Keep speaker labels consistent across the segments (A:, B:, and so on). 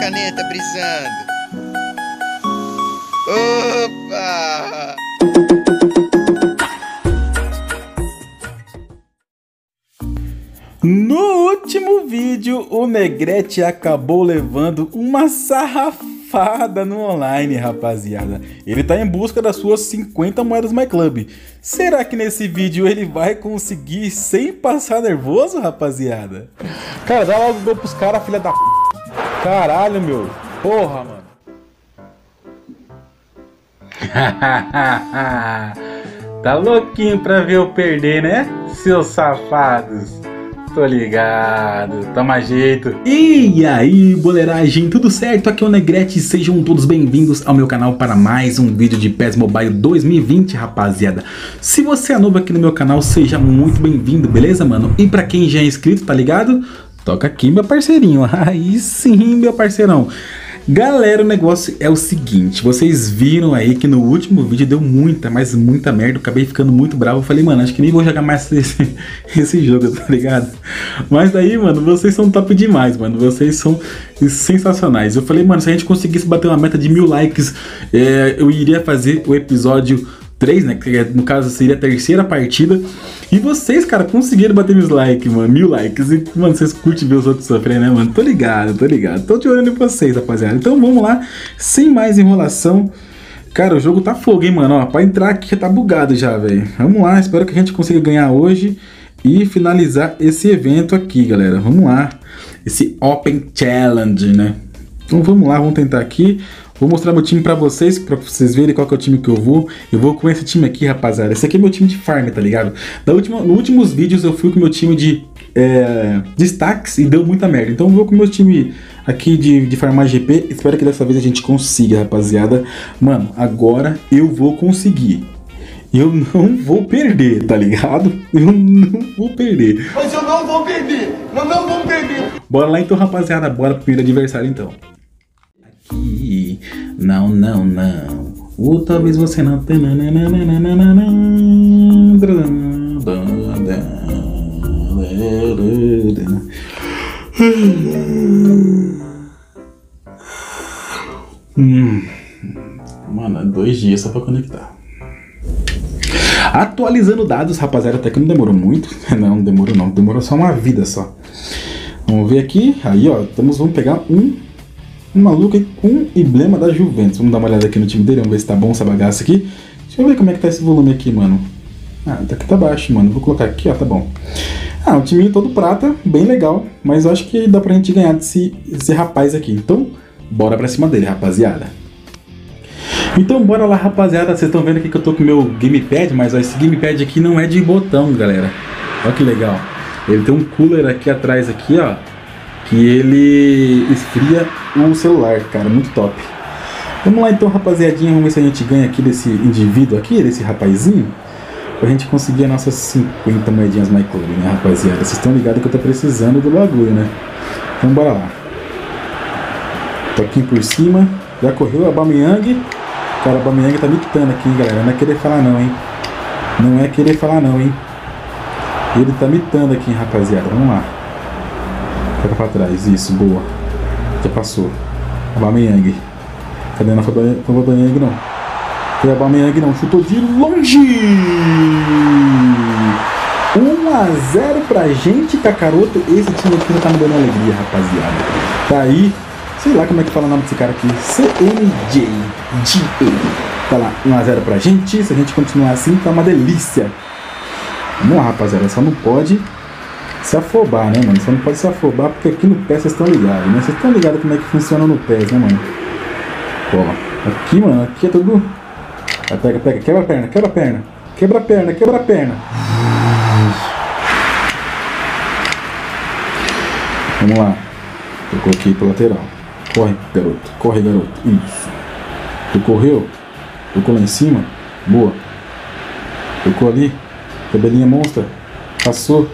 A: caneta brisando. Opa!
B: No último vídeo, o Negrete acabou levando uma sarrafada no online, rapaziada. Ele tá em busca das suas 50 moedas MyClub. Será que nesse vídeo ele vai conseguir sem passar nervoso, rapaziada? Cara, dá logo gol pros caras, filha da p... Caralho, meu. Porra, mano. Tá louquinho pra ver eu perder, né, seus safados? Tô ligado, toma jeito. E aí, boleiragem, tudo certo? Aqui é o Negrete e sejam todos bem-vindos ao meu canal para mais um vídeo de PES Mobile 2020, rapaziada. Se você é novo aqui no meu canal, seja muito bem-vindo, beleza, mano? E pra quem já é inscrito, tá ligado? Toca aqui, meu parceirinho. Aí sim, meu parceirão. Galera, o negócio é o seguinte, vocês viram aí que no último vídeo deu muita, mas muita merda, eu acabei ficando muito bravo, eu falei, mano, acho que nem vou jogar mais esse jogo, tá ligado? Mas daí, mano, vocês são top demais, mano, vocês são sensacionais. Eu falei, mano, se a gente conseguisse bater uma meta de 1000 likes, eu iria fazer o episódio 3, né, que no caso seria a terceira partida. E vocês, cara, conseguiram bater 1000 likes, mano, 1000 likes. E, mano, vocês curtem ver os outros sofrendo, né, mano? Tô ligado. Tô de olho em vocês, rapaziada. Então vamos lá, sem mais enrolação. Cara, o jogo tá fogo, hein, mano? Ó, pra entrar aqui já tá bugado já, velho. Vamos lá, espero que a gente consiga ganhar hoje e finalizar esse evento aqui, galera. Vamos lá, esse Open Challenge, né? Então vamos lá, vamos tentar aqui. Vou mostrar meu time pra vocês verem qual que é o time que eu vou. Eu vou com esse time aqui, rapaziada. Esse aqui é meu time de farm, tá ligado? Nos últimos vídeos eu fui com meu time de destaques e deu muita merda. Então eu vou com meu time aqui de farmar GP. Espero que dessa vez a gente consiga, rapaziada. Mano, agora eu vou conseguir. Eu não vou perder, tá ligado? Eu não vou perder.
C: Mas eu não vou perder. Eu não vou perder.
B: Bora lá então, rapaziada. Bora pro primeiro adversário então. Aqui, não. Ou talvez você não. Mano, 2 dias só pra conectar. Atualizando dados, rapaziada, até que não demorou muito. Não demorou não, demorou só uma vida só. Vamos ver aqui, aí ó, vamos pegar um maluco aí com emblema da Juventus. Vamos dar uma olhada aqui no time dele, vamos ver se tá bom essa bagaça aqui. Deixa eu ver como é que tá esse volume aqui, mano. Ah, aqui tá baixo, mano. Vou colocar aqui, ó, tá bom. Ah, um time todo prata, bem legal. Mas eu acho que dá pra gente ganhar desse rapaz aqui. Então, bora pra cima dele, rapaziada. Então, bora lá, rapaziada. Vocês estão vendo aqui que eu tô com o meu gamepad, mas ó, esse gamepad aqui não é de botão, galera. Olha que legal. Ele tem um cooler aqui atrás, aqui, ó, que ele esfria o celular, cara, muito top. Vamos lá então, rapaziadinha, vamos ver se a gente ganha aqui desse indivíduo aqui, desse rapazinho, pra gente conseguir as nossas 50 moedinhas MyClub, né, rapaziada? Vocês estão ligados que eu tô precisando do bagulho, né? Então bora lá. Toquinho por cima, já correu o Aubameyang. Cara, o Aubameyang tá mitando aqui, hein, galera? Não é querer falar não, hein? Não é querer falar não, hein? Ele tá mitando aqui, hein, rapaziada? Vamos lá. Toca pra trás, isso, boa. Já passou. Aubameyang. Cadê? Não foi o Aubameyang não. Foi o Aubameyang não. Chutou de longe. 1-0 pra gente, Kakaroto. Esse time aqui já tá me dando alegria, rapaziada. Tá aí. Sei lá como é que fala o nome desse cara aqui. CNJ. Tá lá, 1-0 pra gente. Se a gente continuar assim, tá uma delícia. Vamos lá, rapaziada. Só não pode se afobar, né, mano? Só não pode se afobar porque aqui no PES vocês estão ligados, né? Vocês estão ligados como é que funciona no PES, né, mano? Ó, aqui, mano, aqui é tudo... Pega, quebra a perna. Quebra a perna. Vamos lá. Eu coloquei pro lateral. Corre, garoto. Isso. Tu correu? Tocou lá em cima? Boa. Tocou ali. Tabelinha monstra. Passou.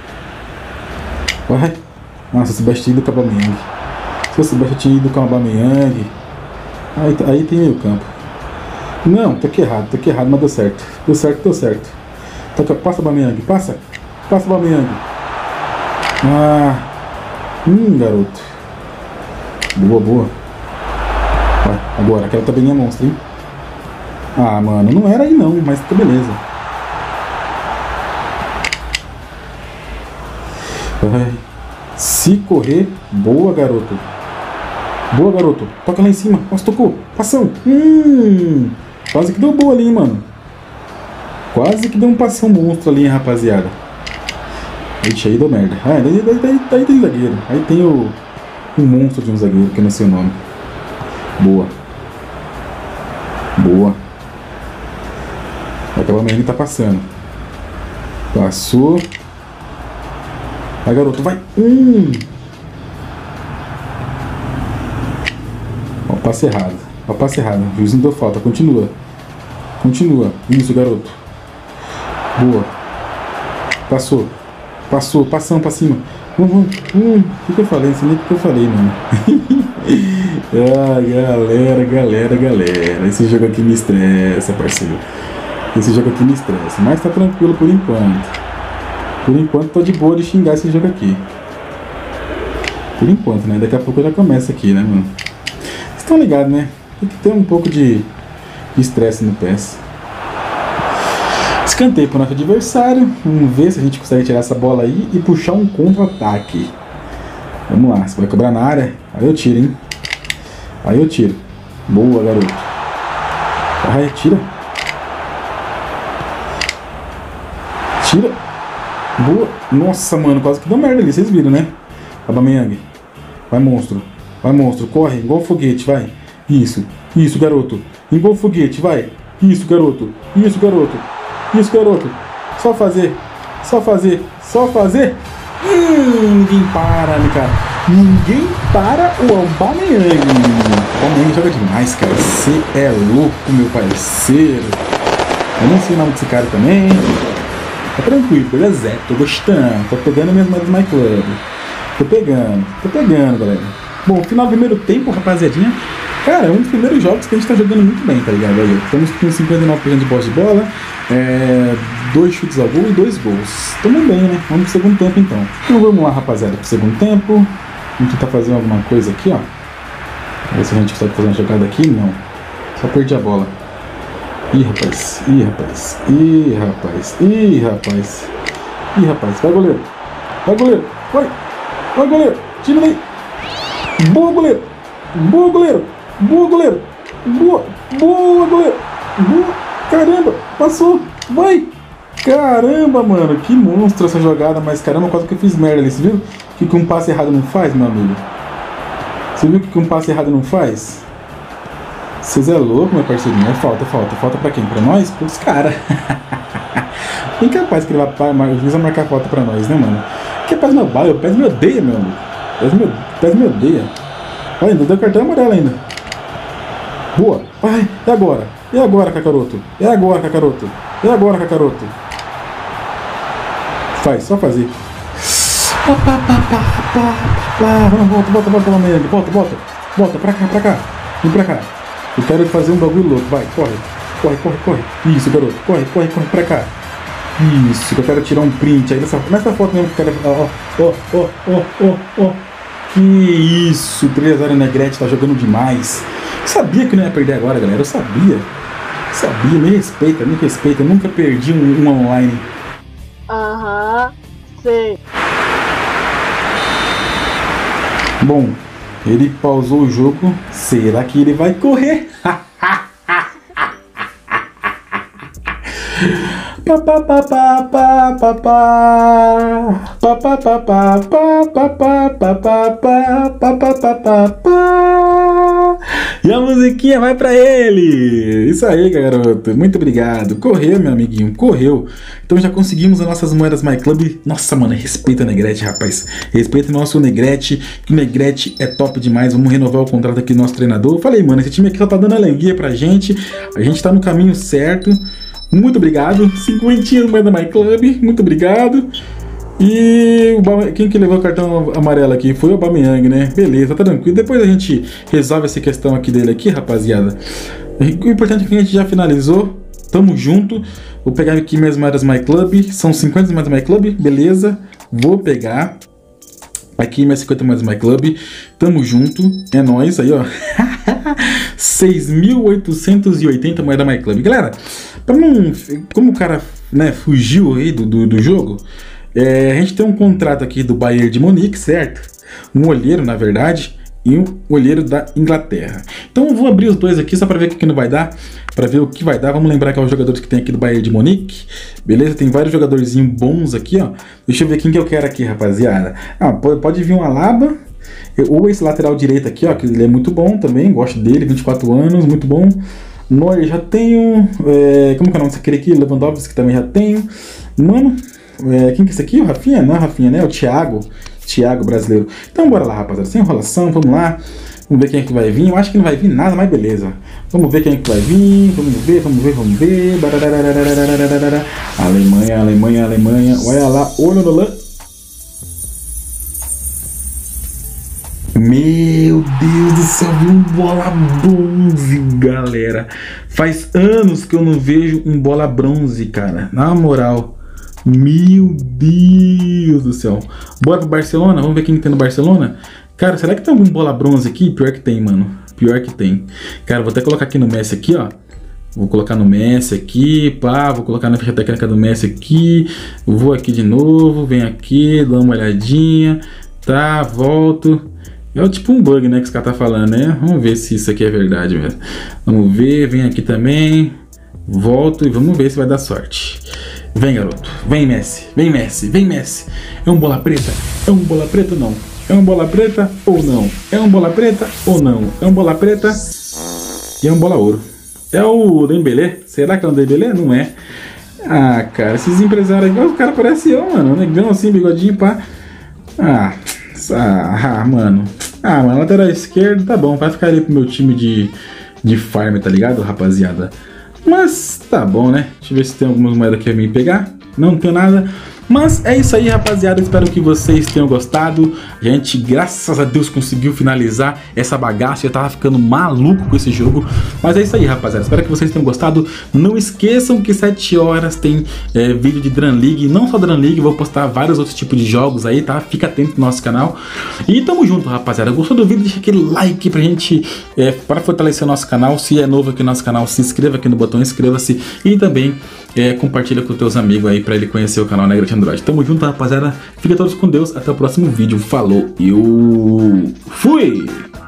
B: Vai. Nossa, se Sebastião ido com o Aubameyang. Se o Sebastião tinha ido com o Aubameyang. Aí tem meio campo. Não, tô aqui errado, mas deu certo. Deu certo. Toca, passa o Aubameyang, passa o Aubameyang. Garoto. Boa, boa. Vai, agora, aquela tabelinha monstra, hein? Ah, mano, não era aí não, mas tá beleza. Vai. Se correr, boa, garoto. Boa, garoto. Toca lá em cima. Nossa, tocou. Passão. Quase que deu boa ali, hein, mano. Quase que deu um passão monstro ali, hein, rapaziada. Ixi, aí deu merda. Ah, daí tem zagueiro. Aí tem o monstro de um zagueiro, que eu não sei o nome. Boa. Boa. Aquela menina tá passando. Passou. Vai, garoto, vai. Ó, passe errado. Ó, passe errado. O juiz não deu falta. Continua. Continua. Isso, garoto. Boa. Passou. Passou. Passão pra cima. O que eu falei? Não sei nem o que eu falei, mano. Ah, galera. Esse jogo aqui me estressa, parceiro. Esse jogo aqui me estressa. Mas tá tranquilo por enquanto. Por enquanto tô de boa de xingar esse jogo aqui. Por enquanto, né? Daqui a pouco já começa aqui, né, mano? Vocês estão ligados, né? Tem que ter um pouco de estresse no PES. Escanteio pro nosso adversário. Vamos ver se a gente consegue tirar essa bola aí e puxar um contra-ataque. Vamos lá, você vai cobrar na área. Aí eu tiro, hein? Aí eu tiro. Boa, garoto. Vai, tira. Tira. Boa. Nossa, mano, quase que deu merda ali, vocês viram, né? Aubameyang. Vai, monstro. Vai, monstro. Corre, igual foguete, vai. Isso, garoto. Igual foguete, vai. Isso, garoto. Isso, garoto. Isso, garoto. Só fazer. Ninguém para, né, cara? Ninguém para o Aubameyang. O Aubameyang joga demais, cara. Você é louco, meu parceiro. Eu não sei o nome desse cara também. Tá tranquilo, beleza? Tô gostando. Tô pegando minhas moedas My Club. Tô pegando, galera. Bom, final do primeiro tempo, rapaziadinha. Cara, é um dos primeiros jogos que a gente tá jogando muito bem, tá ligado? Aí, estamos com 59% de posse de bola, 2 chutes ao gol e 2 gols. Tamo bem, né? Vamos pro segundo tempo, então. Então vamos lá, rapaziada, pro segundo tempo. Vamos tentar fazer alguma coisa aqui, ó. Ver se a gente consegue fazer uma jogada aqui. Não. Só perdi a bola. Ih, rapaz. Vai, goleiro. Vai, goleiro. Tira daí. Boa, goleiro. Caramba, passou. Vai. Caramba, mano. Que monstro essa jogada. Mas caramba, quase que eu fiz merda ali. Você viu que um passe errado não faz, meu amigo? Você viu que um passe errado não faz? Vocês é louco, meu parceirinho. É falta. Falta pra quem? Pra nós? Pros caras. Incapaz que ele vai marcar falta pra nós, né, mano? Que PES meu bairro, o PES me odeia, meu amigo. PES me odeia. Olha, ainda deu cartão amarelo ainda. Boa. Vai, e agora, Kakaroto? Faz, só fazer. Volta, pra cá. Vem pra cá. Eu quero fazer um bagulho louco, vai, corre. Isso, garoto, corre pra cá. Isso, que eu quero tirar um print aí nessa foto mesmo que eu quero. Ó. Que isso, 3-0 Negrete tá jogando demais. Eu sabia que não ia perder agora, galera, eu sabia, me respeita, eu nunca perdi um online.
D: Sei.
B: Bom, ele pausou o jogo, será que ele vai correr? E a musiquinha vai pra ele. Isso aí, garoto. Muito obrigado. Correu, meu amiguinho. Correu. Então já conseguimos as nossas moedas My Club. Nossa, mano. Respeita o Negrete, rapaz. Respeita o nosso Negrete. Que o Negrete é top demais. Vamos renovar o contrato aqui do nosso treinador. Eu falei, mano. Esse time aqui só tá dando alegria pra gente. A gente tá no caminho certo. Muito obrigado. 50 moeda My Club. Muito obrigado. E quem que levou o cartão amarelo aqui foi o Aubameyang, né? Beleza, tá tranquilo. Depois a gente resolve essa questão aqui dele aqui, rapaziada. O importante é que a gente já finalizou. Tamo junto. Vou pegar aqui minhas moedas My Club. São 50 moedas My Club. Beleza. Vou pegar. Aqui, mais 50 mais My Club. Tamo junto. É nóis aí, ó. 6.880 moeda My Club. Galera, pra não... como o cara, né, fugiu aí do jogo, a gente tem um contrato aqui do Bayern de Munique, certo? Um olheiro, na verdade, e um olheiro da Inglaterra. Então eu vou abrir os dois aqui só pra ver o que não vai dar, pra ver o que vai dar. Vamos lembrar que é os jogadores que tem aqui do Bayern de Munique, beleza? Tem vários jogadorzinhos bons aqui, ó. Deixa eu ver quem que eu quero aqui, rapaziada. Ah, pode vir um Alaba, ou esse lateral direito aqui, ó, que ele é muito bom também, gosto dele, 24 anos, muito bom. Neuer já tenho, como que é o nome desse aqui? Lewandowski que também já tenho. Mano, quem que é esse aqui? O Rafinha? Não é o Rafinha, né? O Thiago brasileiro. Então bora lá, rapaziada, sem enrolação, vamos lá. Vamos ver quem é que vai vir. Eu acho que não vai vir nada, mas beleza. Vamos ver quem é que vai vir. Vamos ver. Alemanha. Olha lá, olha lá. Meu Deus do céu, vi um bola bronze, galera. Faz anos que eu não vejo um bola bronze, cara. Na moral. Meu Deus do céu. Bora pro Barcelona? Vamos ver quem tem no Barcelona? Cara, será que tem algum bola bronze aqui? Pior que tem, mano. Pior que tem. Cara, vou até colocar aqui no Messi aqui, ó. Vou colocar no Messi aqui, pá. Vou colocar na ficha técnica do Messi aqui. Vou aqui de novo. Venho aqui, dou uma olhadinha. Tá, volto. É tipo um bug, né, que os caras tá falando, né? Vamos ver se isso aqui é verdade mesmo. Vamos ver, vem aqui também. Volto e vamos ver se vai dar sorte. Vem, garoto. Vem, Messi. É um bola preta? É um bola preta ou não? É um bola preta ou não? É um bola preta ou não? É um bola preta e é um bola ouro. É o Dembélé? Será que é o Dembélé? Não é. Ah, cara, esses empresários aqui, o cara parece eu, mano. Negão assim, bigodinho, pá. Mano, lateral esquerdo, tá bom. Vai ficar ali pro meu time de farm, tá ligado, rapaziada? Mas tá bom, né? Deixa eu ver se tem algumas moedas que eu vim pegar. Não tem nada. Mas é isso aí, rapaziada. Espero que vocês tenham gostado. A gente, graças a Deus, conseguiu finalizar essa bagaça. Eu tava ficando maluco com esse jogo. Mas é isso aí, rapaziada. Espero que vocês tenham gostado. Não esqueçam que 7 horas tem vídeo de Drum League. Não só Drum League, vou postar vários outros tipos de jogos aí, tá? Fica atento no nosso canal. E tamo junto, rapaziada. Gostou do vídeo? Deixa aquele like pra gente, para fortalecer o nosso canal. Se é novo aqui no nosso canal, se inscreva aqui no botão, inscreva-se. E também compartilha com teus amigos aí pra ele conhecer o canal Negrete Android. Tamo junto, rapaziada. Fica todos com Deus. Até o próximo vídeo. Falou e eu fui!